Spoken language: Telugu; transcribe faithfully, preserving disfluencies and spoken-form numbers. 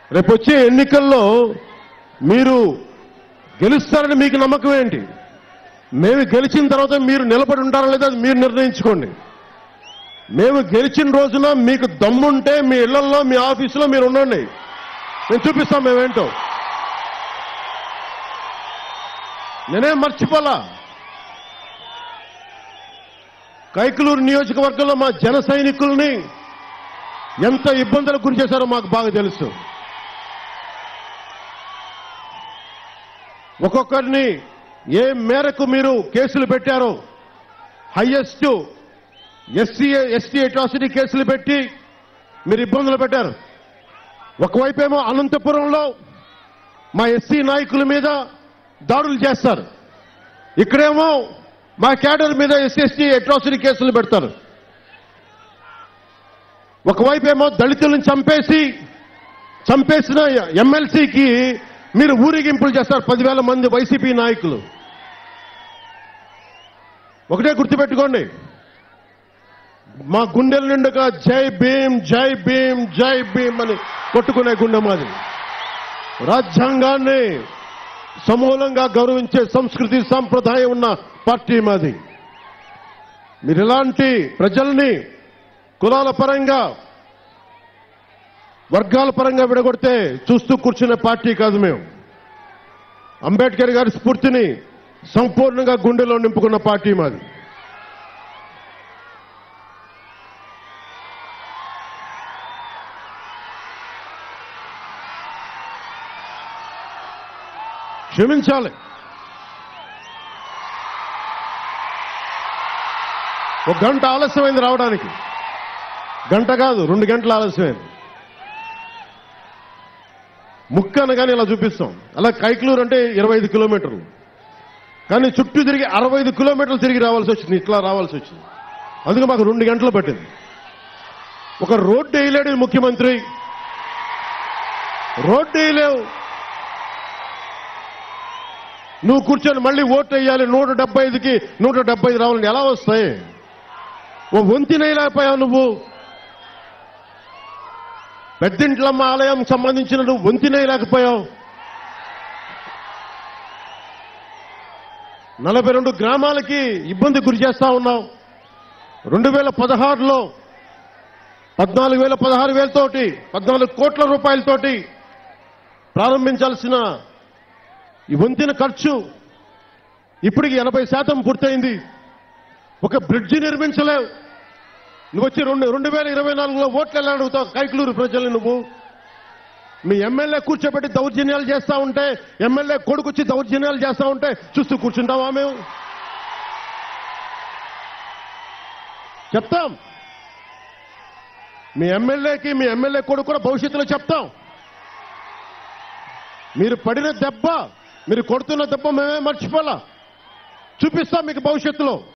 రేపు వచ్చే ఎన్నికల్లో మీరు గెలుస్తారని మీకు నమ్మకం ఏంటి? మేము గెలిచిన తర్వాత మీరు నిలబడి ఉంటారా లేదా అది మీరు నిర్ణయించుకోండి. మేము గెలిచిన రోజున మీకు దమ్ముంటే మీ ఇళ్లలో మీ ఆఫీసులో మీరు ఉండండి, మేము చూపిస్తాం మేమేంటో. నేనేం మర్చిపోలా. కైకలూరు నియోజకవర్గంలో మా జన సైనికుల్ని ఎంత ఇబ్బందులకు గురి చేశారో మాకు బాగా తెలుసు. ఒక్కొక్కరిని ఏ మేరకు మీరు కేసులు పెట్టారో, హైయెస్ట్ ఎస్సీ ఎస్టీ అట్రాసిటీ కేసులు పెట్టి మీరు ఇబ్బందులు పెట్టారు. ఒకవైపేమో అనంతపురంలో మా ఎస్సీ నాయకుల మీద దాడులు చేస్తారు, ఇక్కడేమో మా క్యాడర్ మీద ఎస్సీ ఎస్టీ అట్రాసిటీ కేసులు పెడతారు. ఒకవైపేమో దళితులను చంపేసి చంపేసిన ఎమ్మెల్సీకి మీరు ఊరేగింపులు చేస్తారు పదివేల మంది వైసీపీ నాయకులు. ఒకటే గుర్తుపెట్టుకోండి, మా గుండెల నిండుగా జై భీమ్ జై భీమ్ జై భీమ్ అని కొట్టుకునే గుండె మాది. రాజ్యాంగాన్ని సమూలంగా గౌరవించే సంస్కృతి సాంప్రదాయం ఉన్న పార్టీ మాది. మీరు ఇలాంటి ప్రజల్ని కులాల పరంగా వర్గాల పరంగా విడగొడితే చూస్తూ కూర్చునే పార్టీ కాదు మేము. అంబేద్కర్ గారి స్ఫూర్తిని సంపూర్ణంగా గుండెలో నింపుకున్న పార్టీ మాది. క్షమించాలి. ఒక గంట ఆలస్యమైంది రావడానికి, గంట కాదు రెండు గంటల ఆలస్యమైంది. ముక్క అనగానే ఇలా చూపిస్తాం. అలా కైకలూరు అంటే ఇరవై ఐదు కిలోమీటర్లు, కానీ చుట్టూ తిరిగి అరవై ఐదు కిలోమీటర్లు తిరిగి రావాల్సి వచ్చింది, ఇట్లా రావాల్సి వచ్చింది. అందుకే మాకు రెండు గంటలు పట్టింది. ఒక రోడ్డు వేయలేడు ముఖ్యమంత్రి, రోడ్డు వేయలేవు. నువ్వు కూర్చొని మళ్ళీ ఓటు వేయాలి, నూట డెబ్బై ఐదుకి నూట డెబ్బై ఐదు రావాలని ఎలా వస్తాయి? ఓ వంతినేయలేకపోయావు నువ్వు. పెద్దింట్లమ్మ ఆలయం సంబంధించిన నువ్వు వంతినేయలేకపోయావు. నలభై రెండు గ్రామాలకి ఇబ్బంది గురి చేస్తా ఉన్నావు. రెండు వేల పదహారులో పద్నాలుగు వేల పదహారు వేలతోటి పద్నాలుగు కోట్ల రూపాయలతోటి ప్రారంభించాల్సిన ఈ వంతెన ఖర్చు ఇప్పటికి ఎనభై శాతం పూర్తయింది. ఒక బ్రిడ్జి నిర్మించలేవు. నువ్వు వచ్చి రెండు రెండు వేల ఇరవై నాలుగులో ఓట్లు ఎలా అడుగుతావు కైకలూరు ప్రజల్ని? నువ్వు మీ ఎమ్మెల్యే కూర్చోబెట్టి దౌర్జన్యాలు చేస్తా ఉంటే, ఎమ్మెల్యే కొడుకొచ్చి దౌర్జన్యాలు చేస్తా ఉంటే చూస్తూ కూర్చుంటావా? మేము చెప్తాం. మీ ఎమ్మెల్యేకి మీ ఎమ్మెల్యే కొడుకు కూడా భవిష్యత్తులో చెప్తాం. మీరు పడిన దెబ్బ, మీరు కొడుతున్న దెబ్బ మేమే మర్చిపోలా, చూపిస్తాం మీకు భవిష్యత్తులో.